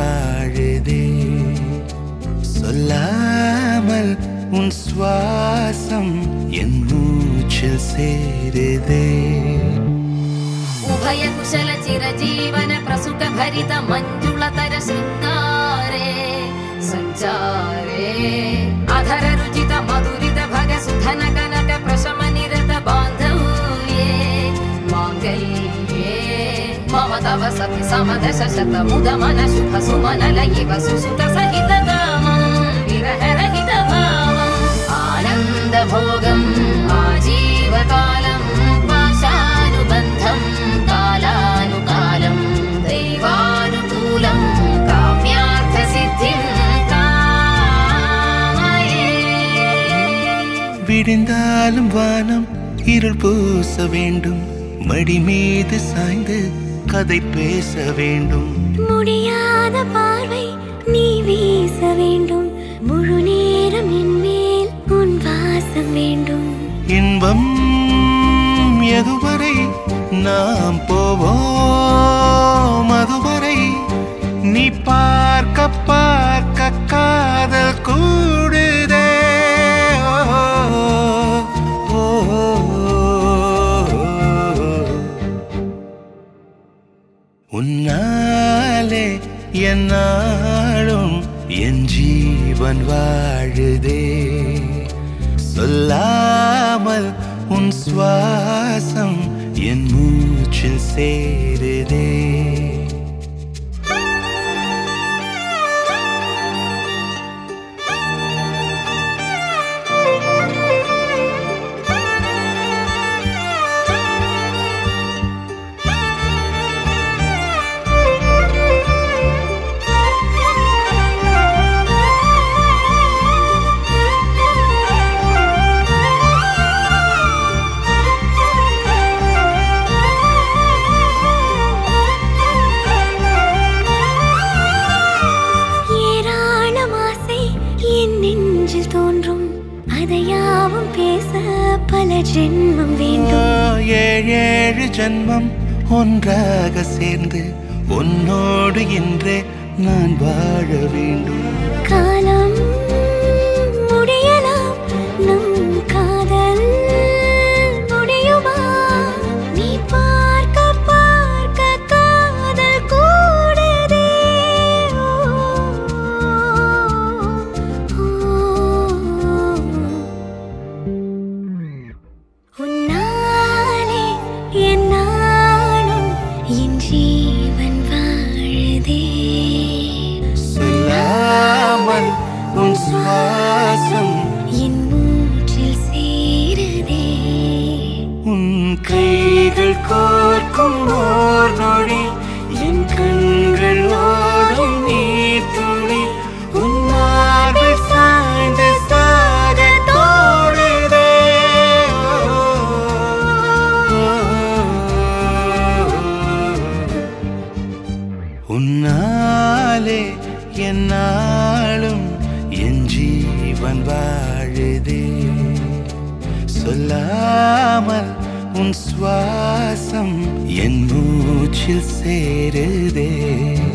வாழுதே சொல்லாமல் உன் சுவாசம் என் மூச்சில் சேருதே उभय कुशल चिरजीवन प्रसुख भरित मंजुलतर शृंगारे संचारे अधर रुचित मधुरित भग सुधन कनक प्रशम निरत बांधव्ये मांगल्ये मम तव सति समदश शत मुद मन शुभ सुमन लयिव सुसुत सहित कामं विरह रहित भावं आनंद भोगं आजीवकालं पाशानुबन्धं कालानुकालं दैवानुकूलं काम्यार्थ सिद्धिं कामये விடிந்தாலும் வானம் இருள் பூச வேண்டும் மடி மீது சாய்ந்து கதை பேச வேண்டும் முடியாத பார்வை நீ வீச வேண்டும் முழு நேரம் என் மேல் உன் வாசம் வேண்டும் இன்பம் எதுவரை நாம் போவோம் அதுவரை நீ பார்க்க பார்க்க காதல் கூடுதே உன்னாலே என்னாலும் என் ஜீவன் வாழுதே சொல்லாமல் உன் சுவாசம் என் மூச்சில் சேருதே அதையாவும் பேச பல ஜென்மம் வேண்டும் ஏழு ஜென்மம் ஒன்றாக சேர்ந்து உன்னோடு இன்றே நான் வாழ வேண்டும் காலம் முடியலாம் நம் காதல் முடியுமா நீ பார்க்க பார்க்க காதல் கூடுதே உன்னாலே என்னாலும் என் ஜீவன் வாழுதே சொல்லாமல் உன் சுவாசம் என் மூச்சில் சேருதே உன் கைகள் கோர்க்கும் ஓர் நொடி என் கண்கள் ஓடும் நீர் துளி உன் மார்பில் சாய்ந்து சாக தோடுதே உன்னாலே என்னாலும் என் ஜீவன் வாழுதே சொல்லாமல் உன் சுவாசம் என் மூச்சில் சேருதே